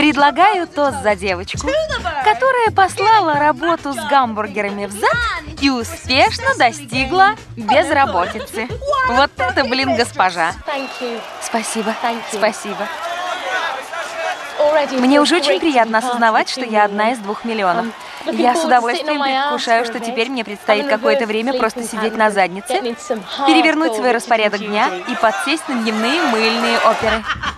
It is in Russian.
Предлагаю тост за девочку, которая послала работу с гамбургерами в зад и успешно достигла безработицы. Вот это, блин, госпожа. Спасибо, спасибо. Мне уже очень приятно осознавать, что я одна из 2 миллионов. Я с удовольствием предвкушаю, что теперь мне предстоит какое-то время просто сидеть на заднице, перевернуть свой распорядок дня и подсесть на дневные мыльные оперы.